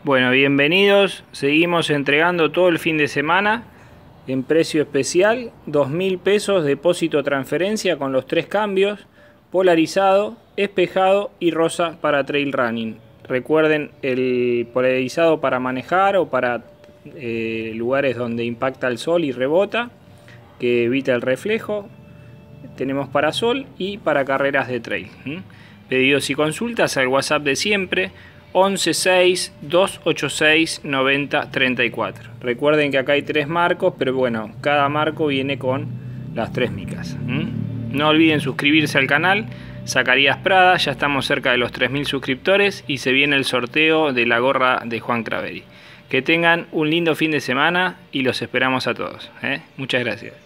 Bueno, bienvenidos. Seguimos entregando todo el fin de semana en precio especial. 2.000 pesos, depósito transferencia con los 3 cambios: polarizado, espejado y rosa para trail running. Recuerden, el polarizado para manejar o para lugares donde impacta el sol y rebota, que evita el reflejo. Tenemos para sol y para carreras de trail. Pedidos y consultas al WhatsApp de siempre: 116 286 90 34. Recuerden que acá hay 3 marcos, pero bueno, cada marco viene con las 3 micas. No olviden suscribirse al canal Zacarías Prada. Ya estamos cerca de los 3000 suscriptores y se viene el sorteo de la gorra de Juan Craveri. Que tengan un lindo fin de semana y los esperamos a todos. Muchas gracias.